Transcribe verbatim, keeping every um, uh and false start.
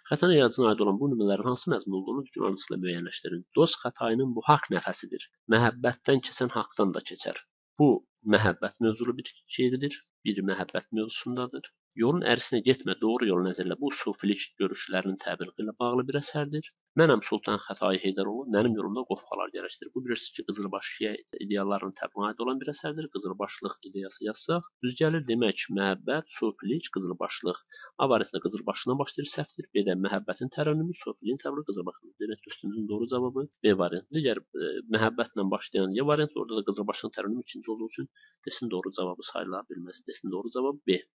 Xətanın yaradıcısına aid olan bu nümunələrin hansı məzmun olduğunu düzgün anlamda müəyyənləşdirin. Dost Xətayının bu haqq nəfəsidir. Məhəbbətdən keçən haqdan da keçər. Bu məhəbbət mövzulu bir şeirdir. Bir məhəbbət mövzusundadır. Yolun ərsinə getmə, doğru yolu nəzərlə. Bu sufilik görüşlərinin təbliği ilə bağlı bir əsərdir. Mənəm Sultan Xətai Heydəroğlu, mənim yolumda qofqalar gəlişdir. Bu bilirsiniz ki, qızılbaşı ideyalarının təbliğinə aid olan bir əsərdir. Qızılbaşlıq ideyası yazsaq, düz gəlir. Demək, məhəbbət, sufilik, qızılbaşlıq. A variantında qızılbaşından başlayır səhvdir. B də məhəbbətin tərənnümü, sufiliyin təbliği qızılbaşlıdır. Demək, dostumuzun doğru cavabı B variantı. Digər e, məhəbbətlə başlayan Y variantı, orada da qızılbaşlığın tərənnümü ikinci olduğu üçün desin doğru cavabı sayıla bilməz. Desin doğru cavab B.